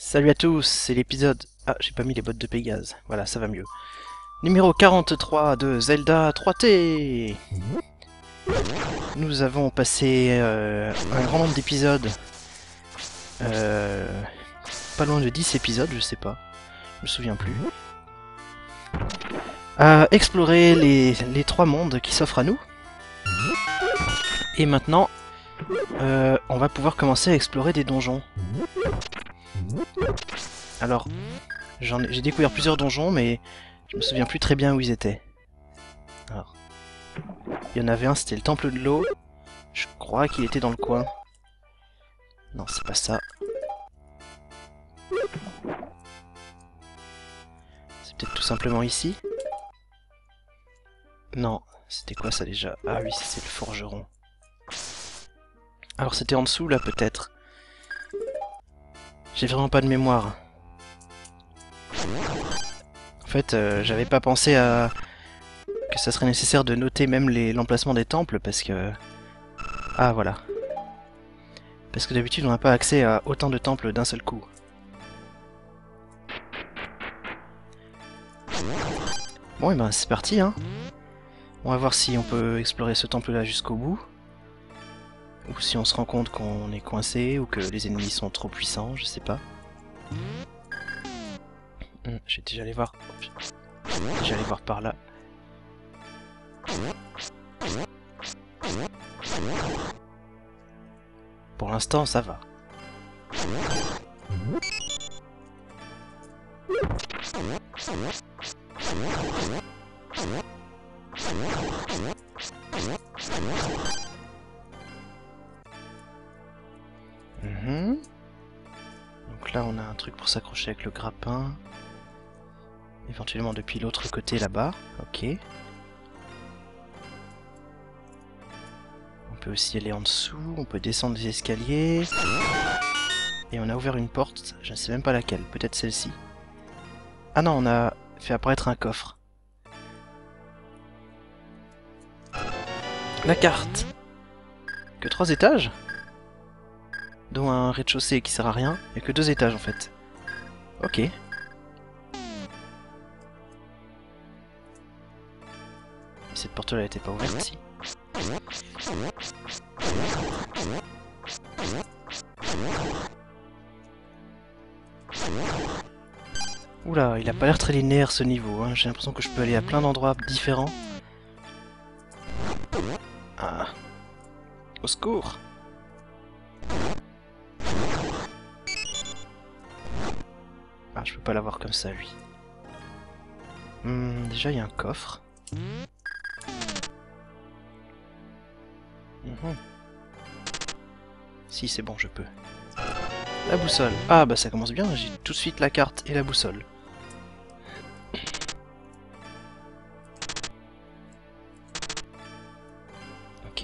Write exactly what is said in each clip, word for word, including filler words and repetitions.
Salut à tous, c'est l'épisode... Ah, j'ai pas mis les bottes de Pégase. Voilà, ça va mieux. Numéro quarante-trois de Zelda trois T. Nous avons passé euh, un grand nombre d'épisodes. Euh, pas loin de dix épisodes, je sais pas. Je me souviens plus. À explorer les, les trois mondes qui s'offrent à nous. Et maintenant, euh, on va pouvoir commencer à explorer des donjons. Alors, j'ai découvert plusieurs donjons, mais je me souviens plus très bien où ils étaient. Alors, il y en avait un, c'était le temple de l'eau. Je crois qu'il était dans le coin. Non, c'est pas ça. C'est peut-être tout simplement ici. Non, c'était quoi ça déjà? Ah oui, c'est le forgeron. Alors c'était en dessous là peut-être. J'ai vraiment pas de mémoire. En fait, euh, j'avais pas pensé à que ça serait nécessaire de noter même l'emplacement des temples parce que... Ah voilà. Parce que d'habitude on n'a pas accès à autant de temples d'un seul coup. Bon et ben c'est parti hein. On va voir si on peut explorer ce temple là jusqu'au bout. Ou si on se rend compte qu'on est coincé ou que les ennemis sont trop puissants, je sais pas. Hum, je vais déjà aller voir. Je vais déjà aller voir par là. Pour l'instant, ça va. Mmh. Donc là, on a un truc pour s'accrocher avec le grappin. Éventuellement depuis l'autre côté là-bas. Ok. On peut aussi aller en dessous. On peut descendre des escaliers. Et on a ouvert une porte. Je ne sais même pas laquelle. Peut-être celle-ci. Ah non, on a fait apparaître un coffre. La carte. Que trois étages? Dont un rez-de-chaussée qui sert à rien. Il n'y a que deux étages en fait. Ok. Cette porte-là n'était pas ouverte, si. Oula, il a pas l'air très linéaire ce niveau, hein. J'ai l'impression que je peux aller à plein d'endroits différents. Ah. Au secours! Ah, je peux pas l'avoir comme ça, lui. Hmm, déjà, il y a un coffre. Mmh. Si, c'est bon, je peux. La boussole. Ah, bah ça commence bien, j'ai tout de suite la carte et la boussole. Ok.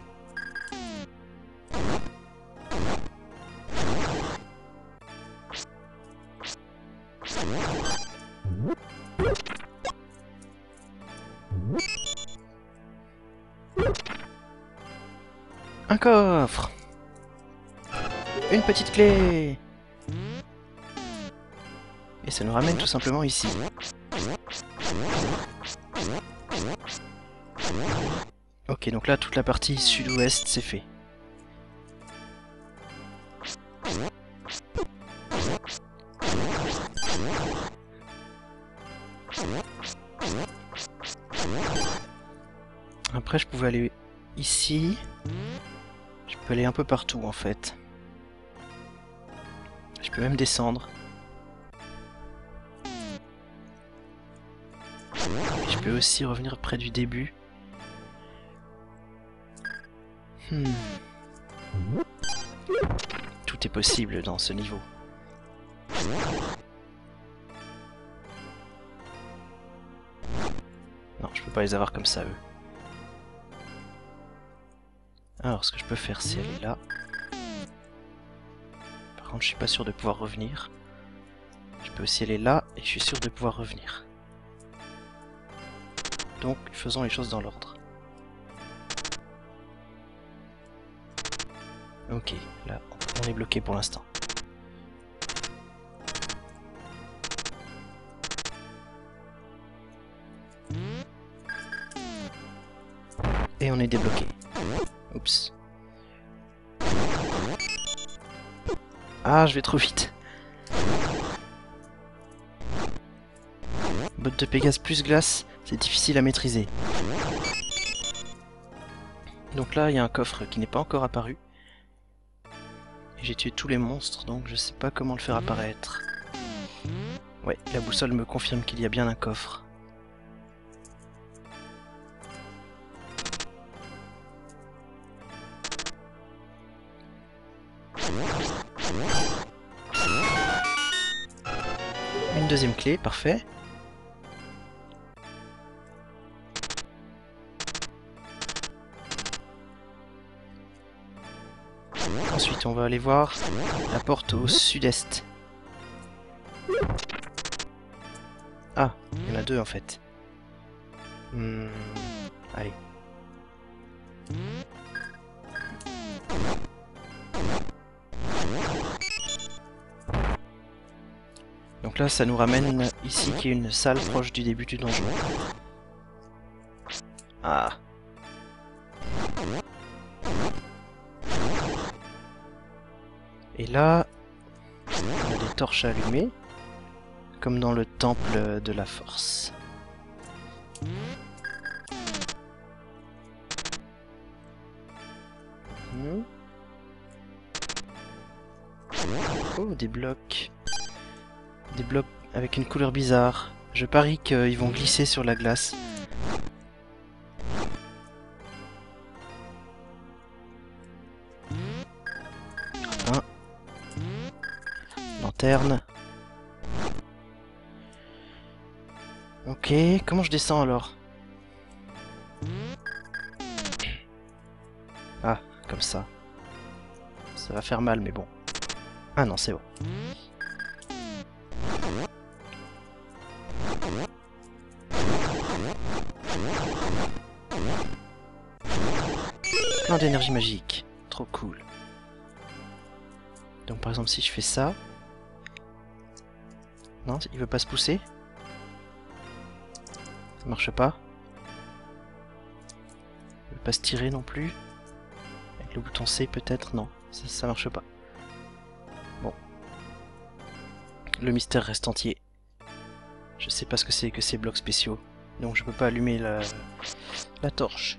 Un coffre. Une petite clé. Et ça nous ramène tout simplement ici. Ok, donc là, toute la partie sud-ouest, c'est fait. Après, je pouvais aller ici. Je peux aller un peu partout, en fait. Je peux même descendre. Et je peux aussi revenir près du début. Hmm. Tout est possible dans ce niveau. Non, je peux pas les avoir comme ça, eux. Alors, ce que je peux faire, c'est aller là. Par contre, je suis pas sûr de pouvoir revenir. Je peux aussi aller là, et je suis sûr de pouvoir revenir. Donc, faisons les choses dans l'ordre. Ok, là, on est bloqué pour l'instant. Et on est débloqué. Oups. Ah, je vais trop vite. Botte de Pégase plus glace, c'est difficile à maîtriser. Donc là, il y a un coffre qui n'est pas encore apparu. Et j'ai tué tous les monstres, donc je sais pas comment le faire apparaître. Ouais, la boussole me confirme qu'il y a bien un coffre. Une deuxième clé, parfait. Ensuite, on va aller voir la porte au sud-est. Ah, il y en a deux en fait. Hmm, allez. Donc là, ça nous ramène ici, qui est une salle proche du début du donjon. Ah. Et là, on a des torches à allumer, comme dans le temple de la force. Hmm. Oh, des blocs. Des blocs avec une couleur bizarre. Je parie qu'ils vont glisser sur la glace. Un. Lanterne. Ok, comment je descends alors? Ah, comme ça. Ça va faire mal, mais bon. Ah non, c'est bon. Plein d'énergie magique. Trop cool. Donc par exemple, si je fais ça... Non, il veut pas se pousser. Ça marche pas. Il veut pas se tirer non plus. Avec le bouton C peut-être, non. Ça, ça marche pas. Bon. Le mystère reste entier. Je sais pas ce que c'est que ces blocs spéciaux. Donc je peux pas allumer la, la torche.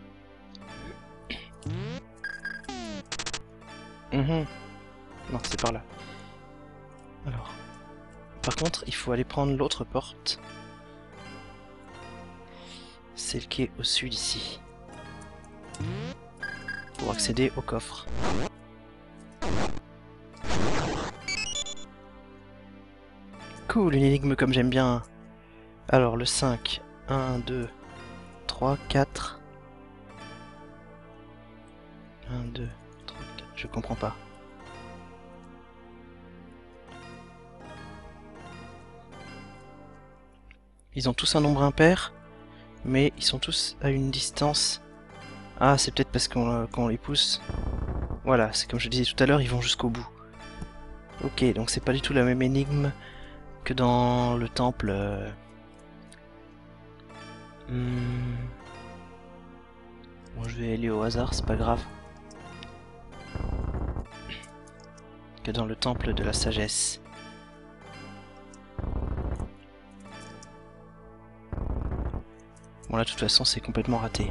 Mmh. Non, c'est par là. Alors. Par contre, il faut aller prendre l'autre porte. Celle qui est au sud ici. Pour accéder au coffre. Cool, une énigme comme j'aime bien. Alors, le cinq. un, deux, trois, quatre. un, deux, trois, quatre. Je comprends pas. Ils ont tous un nombre impair, mais ils sont tous à une distance. Ah, c'est peut-être parce qu'on qu'on les pousse. Voilà, c'est comme je disais tout à l'heure, ils vont jusqu'au bout. Ok, donc c'est pas du tout la même énigme que dans le temple. Euh... Hmm. Bon, je vais aller au hasard, c'est pas grave. Que dans le temple de la sagesse. Bon là, de toute façon, c'est complètement raté.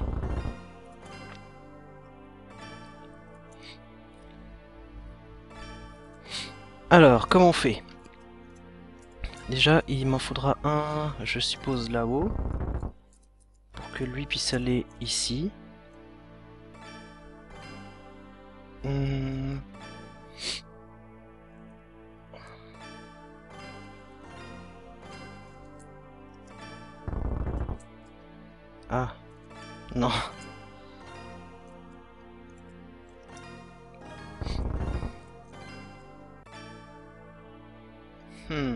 Alors, comment on fait? Déjà, il m'en faudra un, je suppose, là-haut. Pour que lui puisse aller ici. Hmm. Ah, non. Hmm.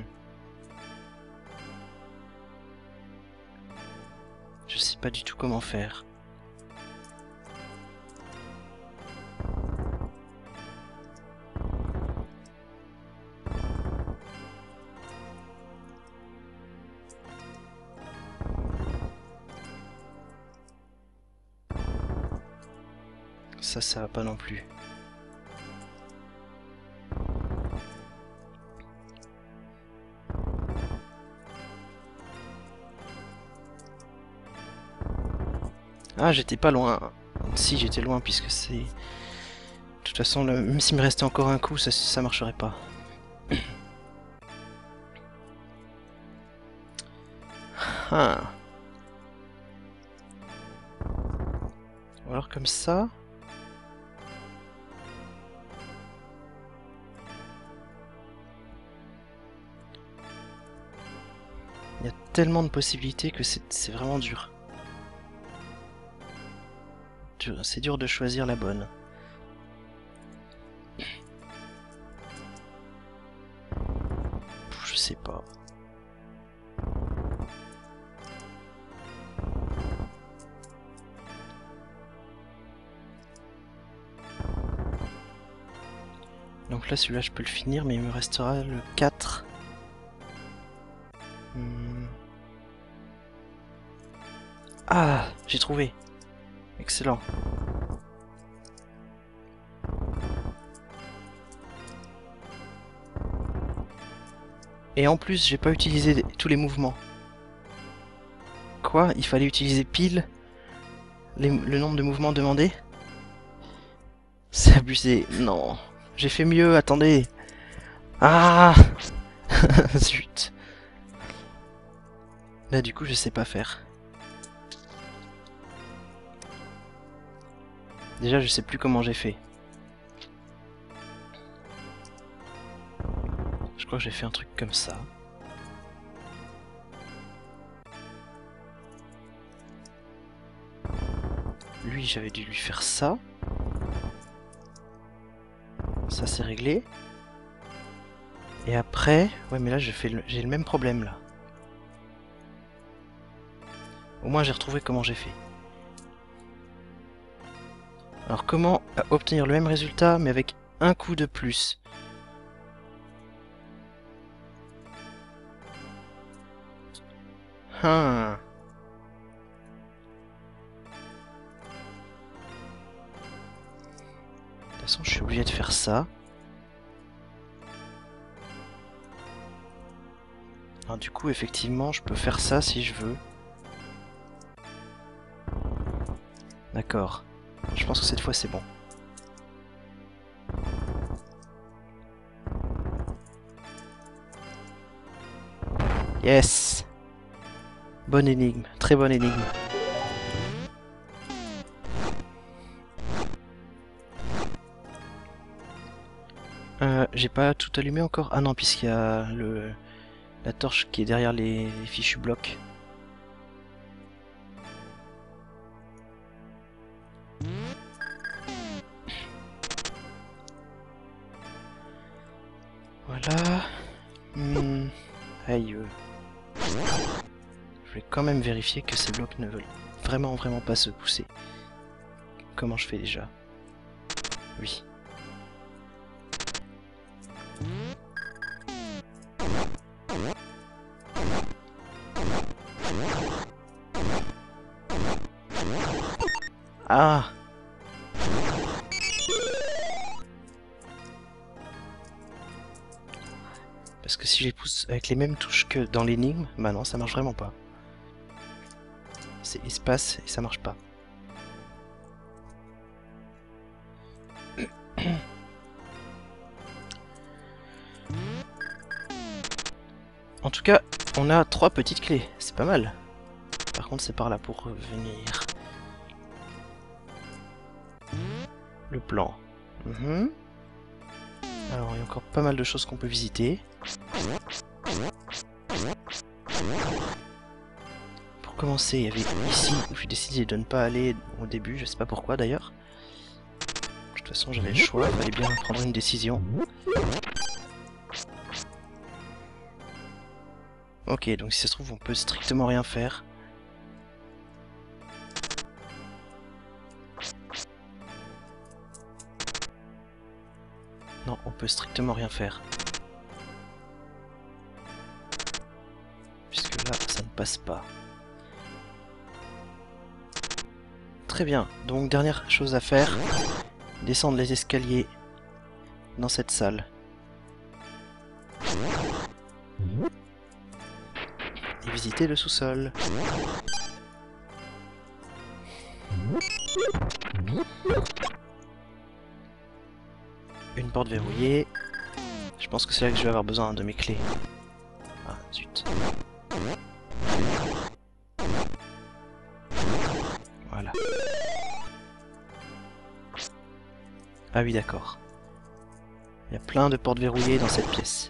Je sais pas du tout comment faire. ça, ça va pas non plus. Ah, j'étais pas loin. Si, j'étais loin, puisque c'est... De toute façon, le... même s'il me restait encore un coup, ça, ça marcherait pas. Ah. Ou alors comme ça. Il y a tellement de possibilités que c'est vraiment dur. C'est dur de choisir la bonne. Je sais pas. Donc là, celui-là, je peux le finir, mais il me restera le quatre. Hmm. Ah, j'ai trouvé. Excellent. Et en plus, j'ai pas utilisé tous les mouvements. Quoi? Il fallait utiliser pile les, le nombre de mouvements demandés? C'est abusé. Non. J'ai fait mieux, attendez. Ah. Zut. Là, du coup, je sais pas faire. Déjà, je sais plus comment j'ai fait. Je crois que j'ai fait un truc comme ça. Lui, j'avais dû lui faire ça. Ça, c'est réglé. Et après... Ouais, mais là, j'ai le... le même problème, là. Au moins, j'ai retrouvé comment j'ai fait. Alors, comment obtenir le même résultat, mais avec un coup de plus? Hum. De toute façon, je suis obligé de faire ça. Alors, du coup, effectivement, je peux faire ça si je veux. D'accord. Je pense que cette fois, c'est bon. Yes! Bonne énigme, très bonne énigme. Euh, j'ai pas tout allumé encore? Ah non, puisqu'il y a le la torche qui est derrière les, les fichus blocs. Voilà. Hmm. Aïe. euh. Je vais quand même vérifier que ces blocs ne veulent vraiment vraiment pas se pousser. Comment je fais déjà? Oui. Ah! Parce que si je les pousse avec les mêmes touches que dans l'énigme, bah non, ça marche vraiment pas. C'est espace et ça marche pas. En tout cas, on a trois petites clés, c'est pas mal. Par contre, c'est par là pour revenir. Le plan. Mmh. Alors, il y a encore pas mal de choses qu'on peut visiter. Pour commencer, il y avait ici où j'ai décidé de ne pas aller au début, je sais pas pourquoi d'ailleurs. De toute façon, j'avais le choix, il fallait bien prendre une décision. Ok, donc si ça se trouve, on peut strictement rien faire. Non, on peut strictement rien faire. Puisque là, ça ne passe pas. Très bien, donc dernière chose à faire, descendre les escaliers dans cette salle. Et visiter le sous-sol. Une porte verrouillée. Je pense que c'est là que je vais avoir besoin de mes clés. Ah, zut. Voilà. Ah oui, d'accord. Il y a plein de portes verrouillées dans cette pièce.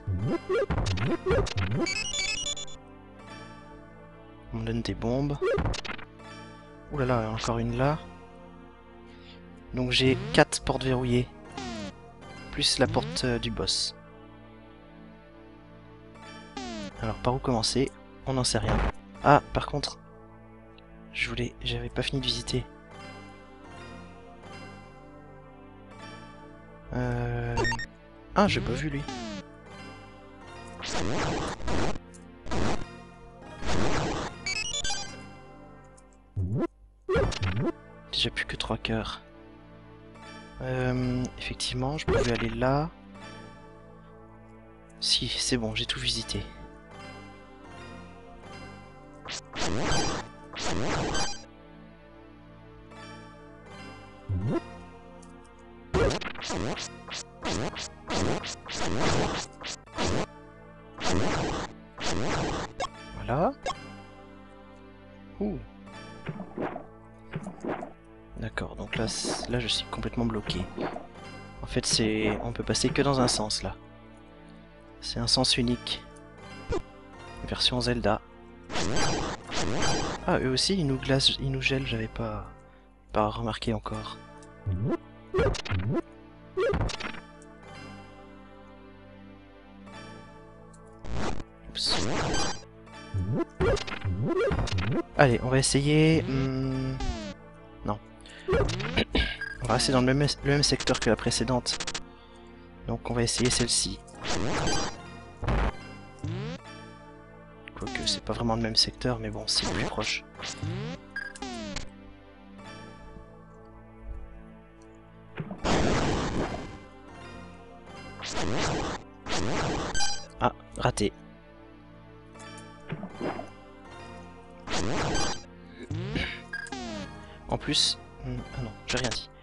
On me donne des bombes. Ouh là là, encore une là. Donc j'ai quatre portes verrouillées. Plus la porte euh, du boss. Alors par où commencer? On n'en sait rien. Ah, par contre, je voulais, j'avais pas fini de visiter. Euh... Ah, j'ai pas vu lui. Déjà plus que trois cœurs. Euh, effectivement, je pouvais aller là. Si, c'est bon, j'ai tout visité. Voilà. Ouh. D'accord, donc là, là je suis complètement bloqué. En fait, c'est, on peut passer que dans un sens là. C'est un sens unique. Version Zelda. Ah, eux aussi, ils nous glacent, ils nous gèlent, j'avais pas, pas remarqué encore. Oups. Allez, on va essayer... Hmm... Non. On va rester dans le même, le même secteur que la précédente. Donc on va essayer celle-ci. Quoique c'est pas vraiment le même secteur, mais bon, c'est plus proche. Ah, raté. En plus... Ah non, j'ai rien dit.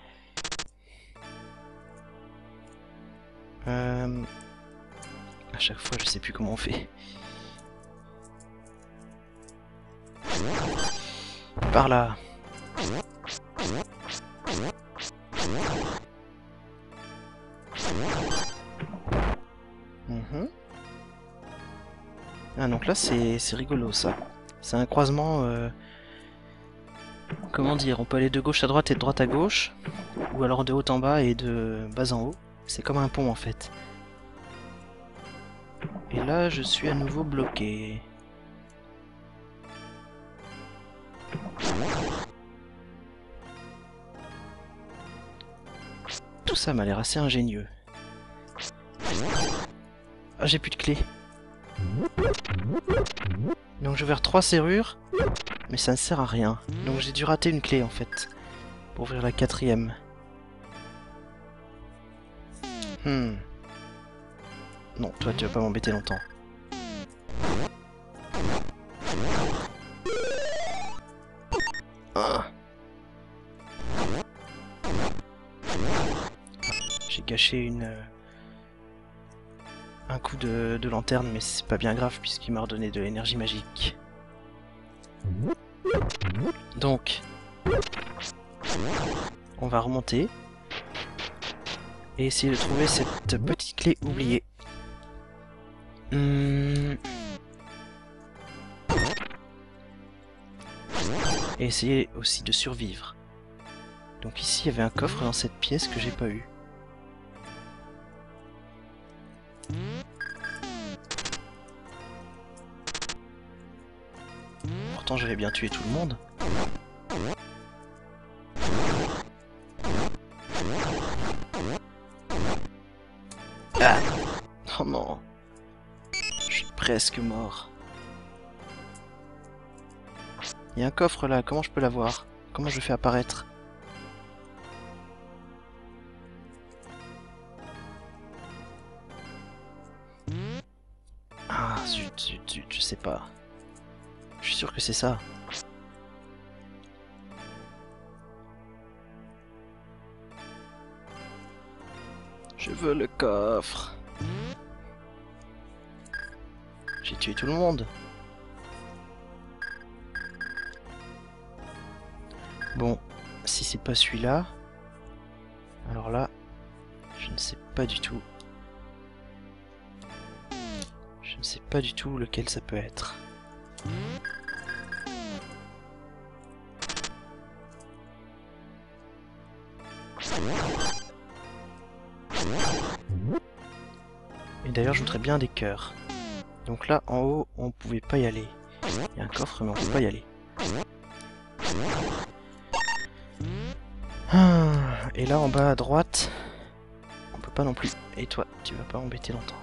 Euh... À chaque fois, je sais plus comment on fait. Par là. Mmh. Ah donc là c'est rigolo ça. C'est un croisement... Euh... Comment dire, on peut aller de gauche à droite et de droite à gauche, ou alors de haut en bas et de bas en haut. C'est comme un pont en fait. Et là je suis à nouveau bloqué. Tout ça m'a l'air assez ingénieux. Ah, j'ai plus de clé. Donc j'ai ouvert trois serrures, mais ça ne sert à rien. Donc j'ai dû rater une clé en fait, pour ouvrir la quatrième. Hmm. Non, toi tu vas pas m'embêter longtemps. Ah. J'ai gâché une... un coup de, de lanterne, mais c'est pas bien grave puisqu'il m'a redonné de l'énergie magique. Donc, on va remonter et essayer de trouver cette petite clé oubliée. Hum... Et essayer aussi de survivre. Donc ici, il y avait un coffre dans cette pièce que j'ai pas eu. Pourtant, j'avais bien tué tout le monde. Ah! Oh non! Je suis presque mort. Il y a un coffre là, comment je peux l'avoir? Comment je le fais apparaître? zut, zut, zut, je sais pas. Je suis sûr que c'est ça. Je veux le coffre. J'ai tué tout le monde. Bon, si c'est pas celui-là, alors là, je ne sais pas du tout. Je ne sais pas du tout lequel ça peut être. Et d'ailleurs, je voudrais bien des cœurs. Donc là, en haut, on pouvait pas y aller. Il y a un coffre, mais on peut pas y aller. Et là, en bas à droite, on peut pas non plus. Et toi, tu vas pas embêter longtemps.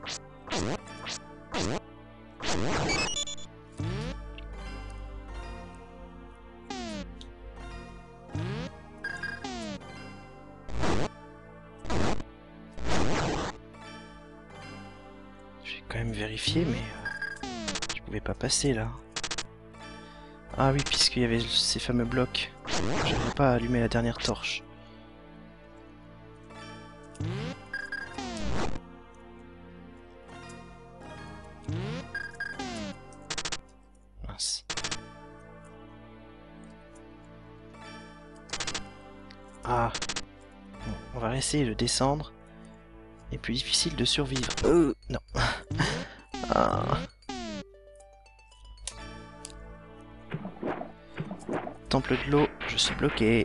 J'ai quand même vérifié, mais euh, je pouvais pas passer là. Ah oui, puisqu'il y avait ces fameux blocs. J'avais pas allumé la dernière torche. Mince. Ah. Bon, on va essayer de descendre. Et plus difficile de survivre. Euh, non. Ah. Temple de l'eau, je suis bloqué.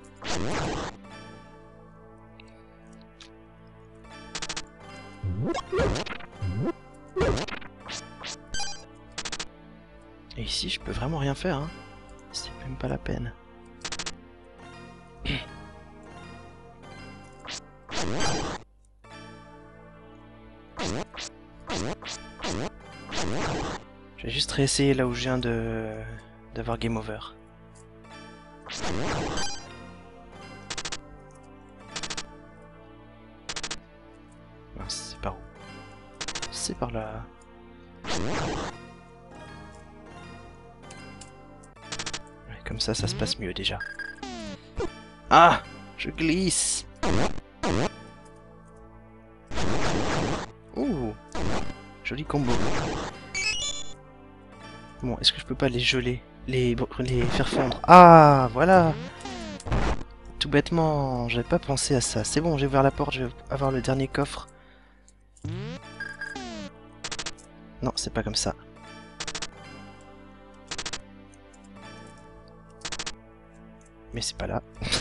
Et ici, je peux vraiment rien faire, hein. C'est même pas la peine. Je vais juste réessayer là où je viens de d'avoir game over. Mince, c'est par où? C'est par là. Ouais, comme ça, ça se passe mieux déjà. Ah! Je glisse! Ouh! Joli combo. Bon, est-ce que je peux pas les geler? Les, les faire fondre? Ah! Voilà! Tout bêtement, j'avais pas pensé à ça. C'est bon, j'ai ouvert la porte, je vais avoir le dernier coffre. Non, c'est pas comme ça. Mais c'est pas là.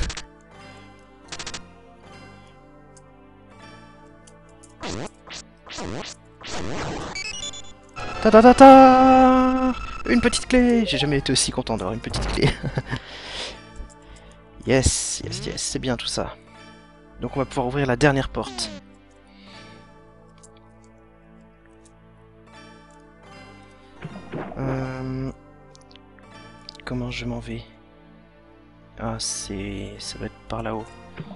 Ta ta ta ta! Une petite clé! J'ai jamais été aussi content d'avoir une petite clé. Yes, yes, yes, c'est bien tout ça. Donc on va pouvoir ouvrir la dernière porte. Euh... Comment je m'en vais? Ah, c'est... ça va être par là-haut.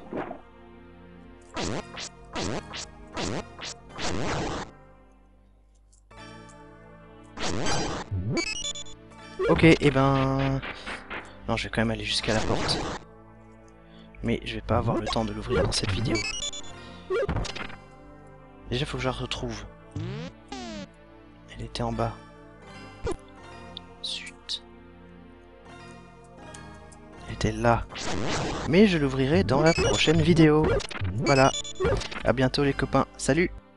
Ok, et eh ben... Non, je vais quand même aller jusqu'à la porte. Mais je vais pas avoir le temps de l'ouvrir dans cette vidéo. Déjà, faut que je la retrouve. Elle était en bas. Zut. Elle était là. Mais je l'ouvrirai dans la prochaine vidéo. Voilà. À bientôt les copains. Salut!